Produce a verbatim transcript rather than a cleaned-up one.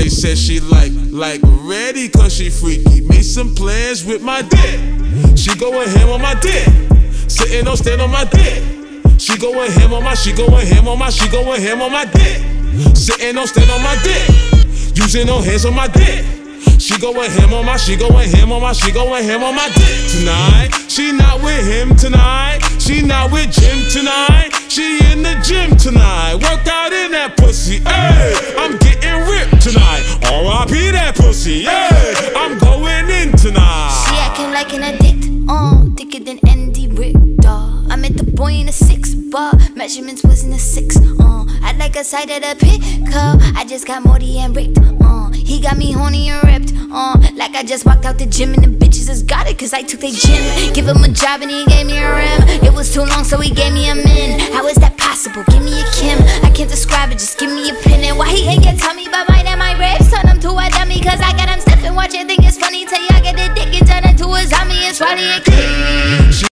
Shorty said she like, like ready cause she freaky. Made some plans with my dick. She going ham on my dick. Sitting on stand on my dick. She going ham on my, she going ham on my, she going ham on my dick. Sitting on stand on my dick. Using no hands on my dick. She going ham on my, she going ham on my, she going ham on my dick tonight. She not with him tonight. She not with Jim tonight. She in the gym tonight. Work out in that pussy, ayy. I'm getting ripped tonight. R I P that pussy, ayy. I'm going in tonight. She acting like an addict, uh, thicker than Andy Richter. I met the boy in a six bar, measurements was in a six, uh I'd like a side of the pickup. I just got Morty and Rick, uh he got me horny and ripped, uh like I just walked out the gym and the bitches just got it cause I took their gym. Give him a job and he gave me a rim. It was too long so he gave me a min. How is that possible? Give me a Kim. I can't describe it, just give me a pin. And why he ain't get tummy but mine and my ribs? Turn him to a dummy cause I got him stiff and watch it think it's funny till y'all get the dick and turn into a zombie. It's funny and